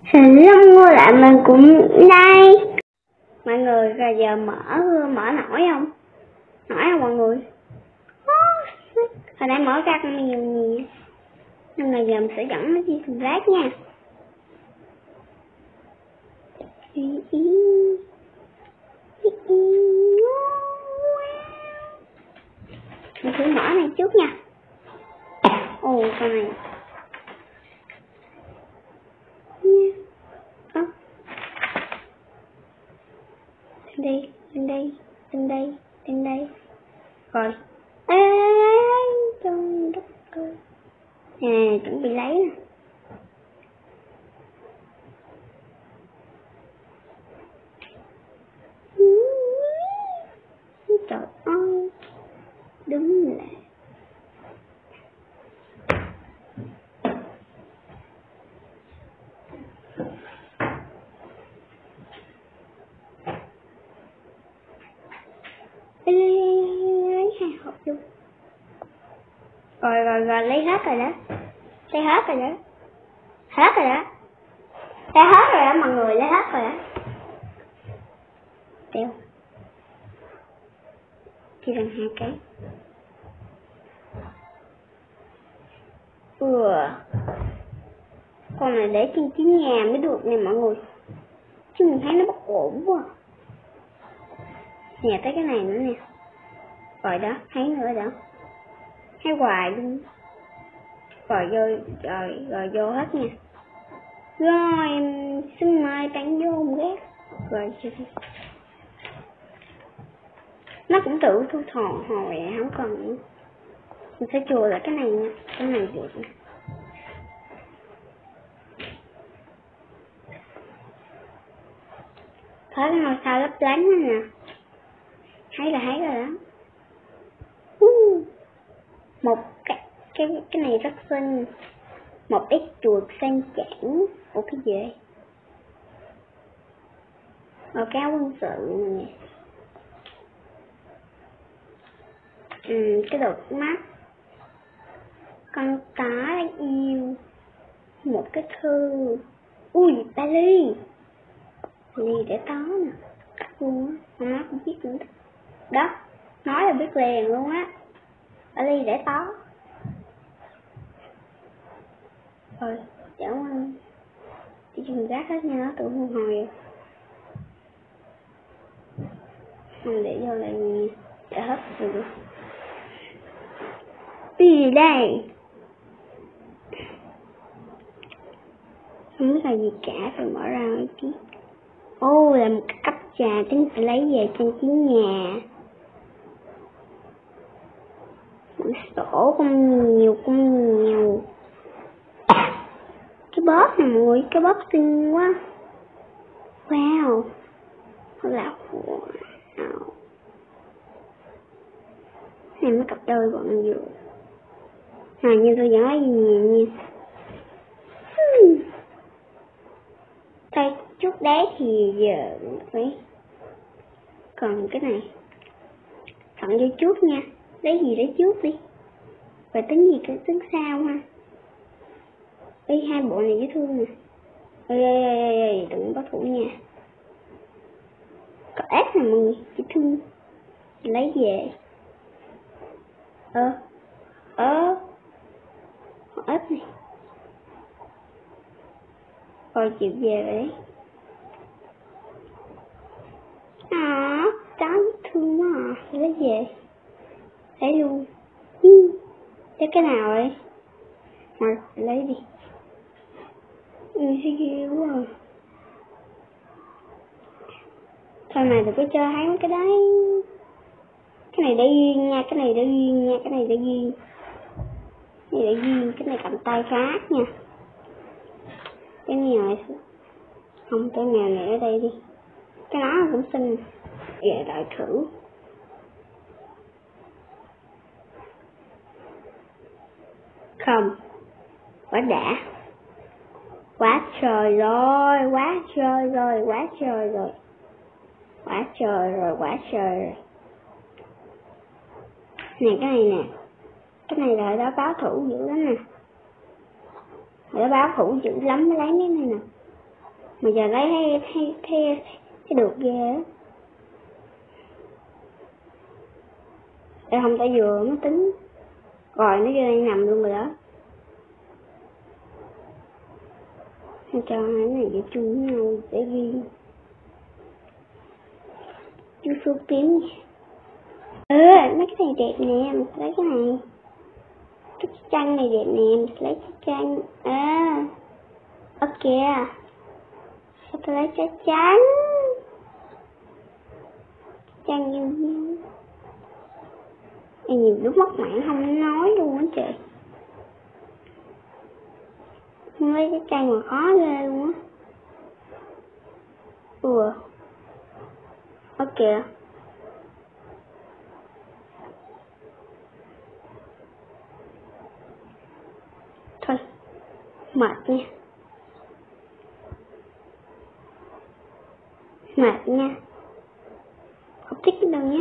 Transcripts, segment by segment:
Hello mọi lại mình cũng đây. Mọi người rồi giờ mở nổi không? Nổi không mọi người? Hồi nãy mở ra con nhiều. Nhưng mà giờ mình sẽ dẫn nó đi thùng rác nha. Mình thử mở này trước nha. Ồ con này. Lên đây. Rồi. Trong đất cơ. Nè, chuẩn bị lấy nè. Trời ơi. Đúng là. Lấy hai hộp luôn. Rồi lấy hết rồi đó. Lấy hết rồi đó. Hết rồi đó. Lấy hết rồi đó mọi người, lấy hết rồi đó. Đeo. Chỉ cần 2 cái. Con này để trên chiếc nhà mới được nè mọi người. Chứ mình thấy nó bất ổn quá. Nè tới cái này nữa nè. Rồi đó, thấy nữa đó. Thấy hoài luôn. Rồi vô hết nha. Rồi xin mời bạn vô một ghét. Rồi nó cũng tự thu thòn hồi không cần nữa. Mình sẽ chùa lại cái này nha. Cái này được nè. Thấy cái ngôi sao lấp lánh đó nè. Thấy rồi đó. Một cái này rất xinh. Một ít chuột sang chảnh. Ủa cái gì vậy? Rồi cái áo quân sự nè. Cái đột mắt. Con cá đáng yêu. Một cái thư. Ui, Bali để tó nè. Luôn á, nó cũng biết nữa. Đó, nói là biết liền luôn á. Bali để tó. Rồi, chẳng ơn. Đi chùm rác hết nha, nó tự hôn hồi. Mình để vô lại nè. Để hết rồi. Gì đây? Không biết là gì cả, rồi mở ra một tí. Ô, là một cái cốc trà tính phải lấy về trang trí nhà. Sổ con nhiều. Cái bóp này mọi người, cái bóp xinh quá. Wow. Thật là wow. Này mấy cặp đôi bọn vừa. Như tôi dẫn lấy gì nhiều nha. Thôi chút đấy thì giờ phải. Còn cái này tặng vô trước nha. Lấy gì lấy trước đi. Rồi tính gì tính sao ha. Ê, 2 bộ này dễ thương nè. Ê, đừng có thủ nha. Có ếch nè mọi người, dễ thương. Lấy về. Ếch này. Rồi chịu về rồi đấy. Chó dễ thương quá à. Lấy về. Lấy luôn. Thế cái nào vậy? Rồi, lấy đi. Sao ghê quá à. Thôi này đừng có chơi hay mấy cái đấy. Cái này để riêng nha, cái này để riêng. Cái này cái này cầm tay khác nha. Cái mèo này không, cái mèo này ở đây đi. Cái nó cũng xinh. Về đợi thử. Không. Quá đã. Quá trời rồi. Nè cái này nè. Cái này là đó báo thủ dữ lắm nè. Nó báo thủ dữ lắm mới lấy cái này nè. Mà giờ lấy thấy được ghê á. Để không phải vừa mới tính. Rồi nó vô đây nằm luôn rồi đó. Cho hai này vô chung với nhau để ghi. Chú số kiếm nha. Mấy cái này đẹp nè, mình lấy cái này. Cái chăn này đẹp nè, mình lấy cái chăn. Ok. Sao tôi lấy cái chăn? Chăn như nhau. Nhiều lúc mất mạng không nói luôn á trời. Không lấy cái chăn mà khó ghê luôn á. Ok. Thôi, mệt nha. Không thích đâu nhé.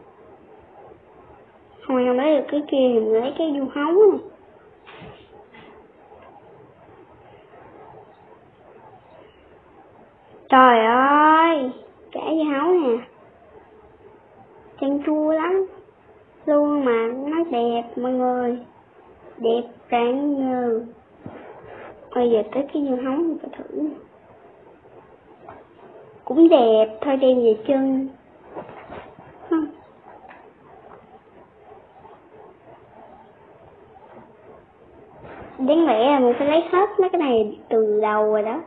Hồi nào lấy được cái kia thì mình lấy cái du hấu này. Trời ơi, cả du hấu nè. Chân chua lắm luôn mà nó đẹp mọi người. Đẹp rạng ngời. Bây giờ tới cái du hấu mình phải thử. Cũng đẹp, thôi đem về chân. Đáng lẽ là mình phải lấy hết mấy cái này từ đầu rồi đó.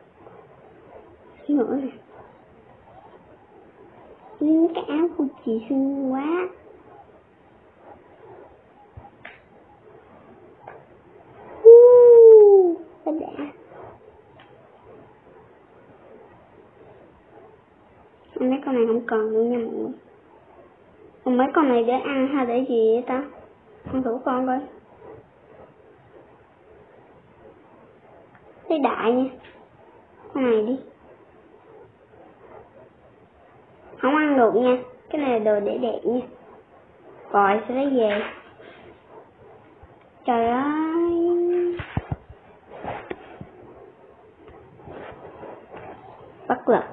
Nữa nè. Cái áo của chị xinh quá. Cái đã. Mấy con này không cần nữa nha mọi người. Còn mấy con này để ăn hay để gì vậy ta? Ăn thử con coi. Lấy đại nha. Con này đi. Không ăn được nha. Cái này là đồ để đẹp nha. Rồi sẽ lấy về. Trời ơi. Bất lực.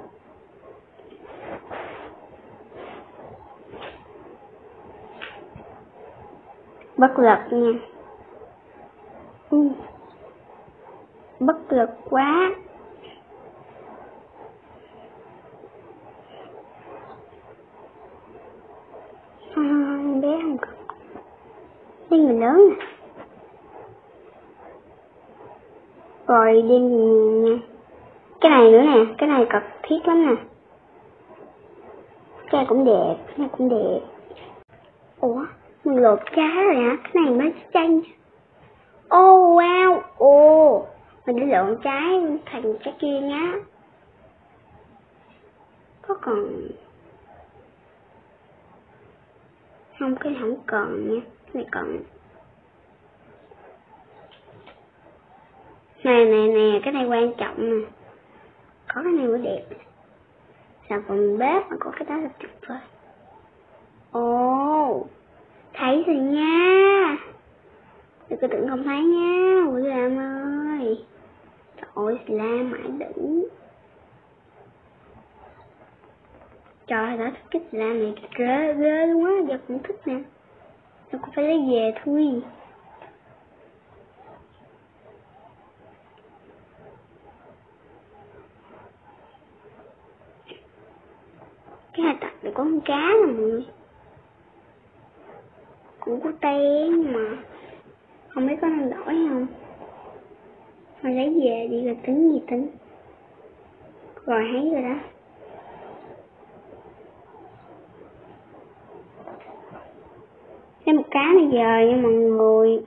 Bất lực nha. Bất lực quá. Bé không cần. Đi người lớn nè. Rồi đi nha. Cái này nữa nè, cái này cực thiết lắm nè. Cái này cũng đẹp, cái này cũng đẹp. Ủa, mình lột cá rồi hả? Cái này mới chanh. Wow, mình đã lộn trái thành cái kia nhá. Có còn... Không, cái này không cần nha. Cái này cần. Nè, cái này quan trọng nè. Có cái này mới đẹp. Sao còn bếp mà có cái đó là tuyệt vời. Thấy rồi nha. Đừng có tưởng không thấy nha. Ui Lam ơi. Trời ơi, Lam mãi đỉnh. Trời ơi, thích cái Lam này ghê luôn á. Giờ cũng thích nè. Tôi cũng phải lấy về thôi. Cái hai tập này có con cá nè mọi người. Cũng có té nhưng mà không biết có nên đổi không. Thôi lấy về đi rồi tính gì tính. Rồi thấy rồi đó. Lấy một cá bây giờ nha mọi người.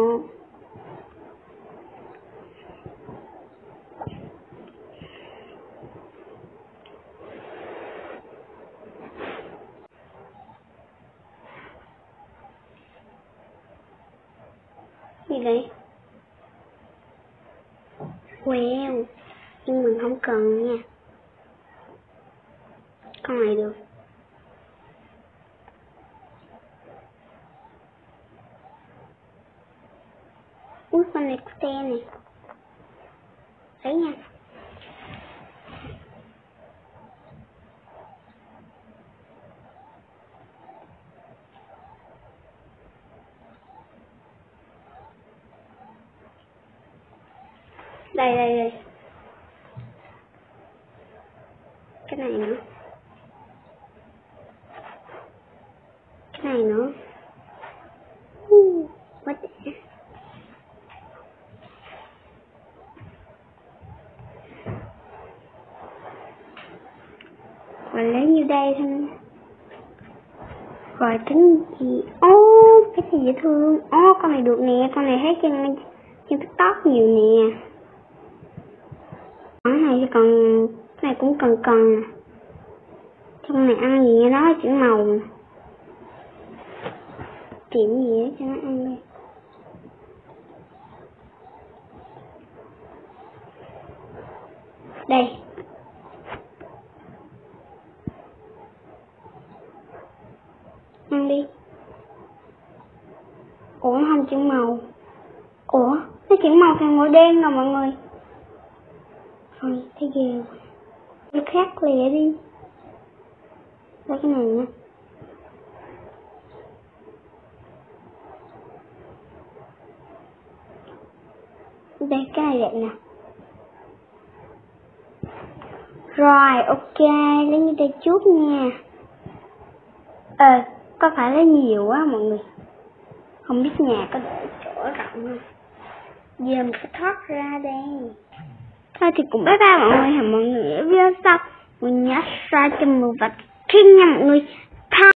Gì đây? Wow, nhưng mình không cần nha. Con này được. Ui, con này có te này. Thấy nha. Đây. Cái này nữa. Cái này nữa. Quá đẹp. Và lấy như đây thôi. Rồi tính gì? Cái gì dễ thương. Con này được nè, con này thấy trên TikTok nhiều nè. Cái này còn, cái này cũng cần. Trong này ăn gì đó chữ màu. Tiệm gì đó cho nó ăn đi. Đây. Ăn đi. Ủa không chữ màu. Ủa nó chữ màu thành màu đen rồi mọi người. Thôi thấy ghê. Cái khác lẹ đi. Lấy cái này nha. Đây cái này đẹp nè. Rồi ok, lấy như đây chút nha. Có phải lấy nhiều quá mọi người. Không biết nhà có để chỗ rộng không. Giờ mình phải thoát ra đây. Thôi thì cũng bye bye mọi người. Hẹn mọi người ở video sau. Mình nhớ subscribe cho mình và kênh nha mọi người.